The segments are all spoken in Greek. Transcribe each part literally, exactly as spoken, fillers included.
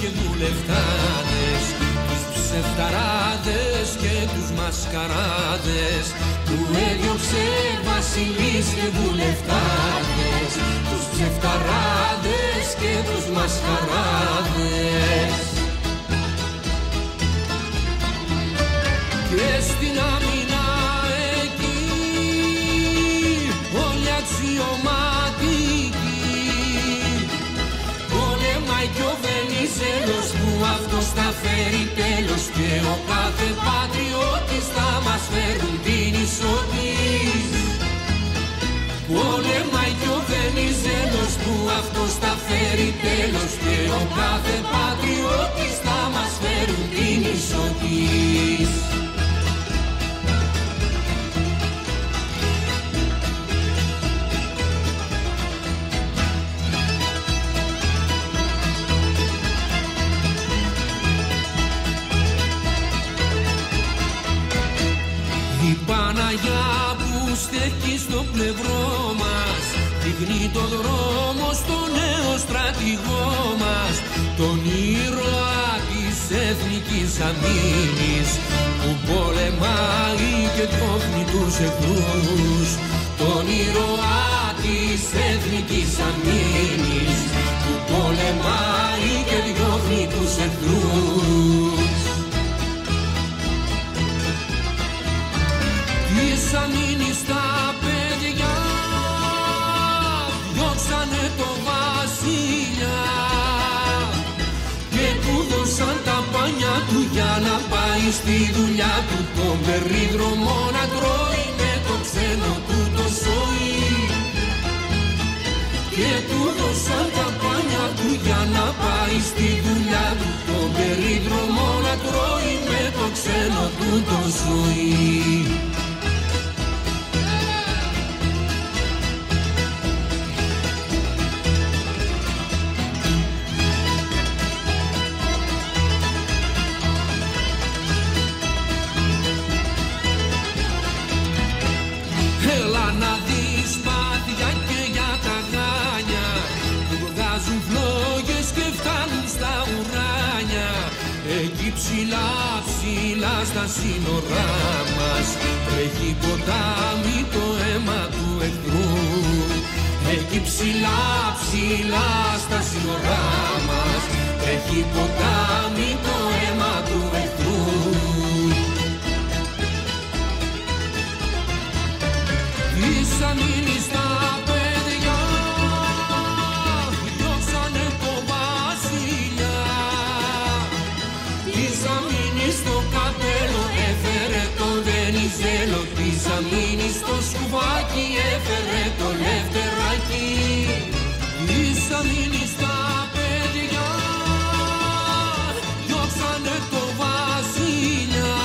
και βουλευτάδες, τους ψευταράδες και τους μασκαράδες, που έδιωξε βασιλείς και βουλευτάδες, τους ψευταράδες και τους μασκαράδες. Και στην άμυνα εκεί όλοι αξιωματικοί, πολεμάει κι ο Βενιζέλος που αυτός θα φέρει τέλος, και ο κάθε πατριώτης θα μας φέρουν την ισοτής. Πολεμάει κι ο Βενιζέλος που αυτός θα φέρει τέλος, και ο κάθε πατριώτης θα μας φέρουν την ισοτής. Η Παναγιά που στέκει στο πλευρό μας δείχνει το δρόμο στο νέο στρατηγό μας, τον ήρωα της εθνικής αμήνης που πολεμάει και διώχνει τους εχθρούς. Τον ήρωα της εθνικής αμήνης που πολεμάει και διώχνει τους εχθρούς. Της αμήνης τα παιδιά διώξανε το βασιλιά και του δώσαν τα πάνια του για να πάει στη δουλειά του, τον περίδρομο να τρώει με το ξένο του το σόι. Και του δώσαν τα πάνια του για να πάει στη δουλειά του, τον περίδρομο να τρώει με το ξένο του το σόι. Έλα να δεις μάτια και για τα γάνια που βγάζουν φλόγες και φτάνουν στα ουράνια. Εκεί ψηλά ψηλά στα σύνορά μας τρέχει ποτάμι το αίμα του εχθρού. Εκεί ψηλά ψηλά στα σύνορά μας τρέχει ποτάμι το αίμα του εχθρού. Της αμήνης τα παιδιά διώξανε το βασιλιά, της αμήνης το καπέλο έφερε τον Βενιζέλο, της αμήνης το σκουβάκι έφερε το Λευτεράκι. Της αμήνης τα παιδιά διώξανε το βασιλιά,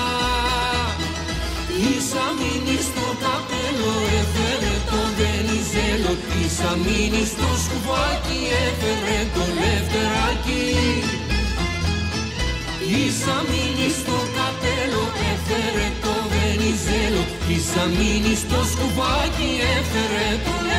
της αμήνης το καπέλο έφερε τον Βενιζέλο, της αμήνης το σκουβάκι έφερε το Λευτεράκι. Της αμήνης το καπέλο έφερε τον Βενιζέλο, της αμήνης το σκουβάκι έφερε το Λευτεράκι.